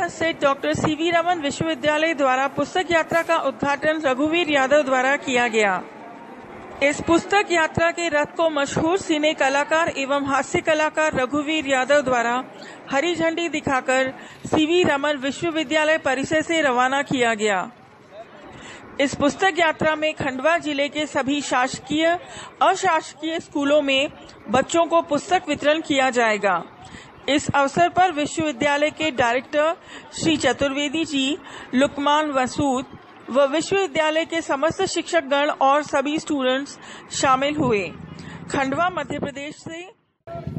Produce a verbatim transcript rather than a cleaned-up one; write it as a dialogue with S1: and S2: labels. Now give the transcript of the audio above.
S1: स्थित doctor C we Raman विश्वविद्यालय द्वारा पुस्तक यात्रा का उद्घाटन रघुवीर यादव द्वारा किया गया। इस पुस्तक यात्रा के रथ को मशहूर सिने कलाकार एवं हास्य कलाकार रघुवीर यादव द्वारा हरी झंडी दिखाकर सी वी रमन विश्वविद्यालय परिसर से रवाना किया गया। इस पुस्तक यात्रा में खंडवा जिले के सभी शासकीय अशासकीय स्कूलों में बच्चों को पुस्तक वितरण किया जाएगा। इस अवसर पर विश्वविद्यालय के डायरेक्टर श्री चतुर्वेदी जी, लुकमान वसूद व विश्वविद्यालय के समस्त शिक्षकगण और सभी स्टूडेंट्स शामिल हुए। खंडवा मध्य प्रदेश से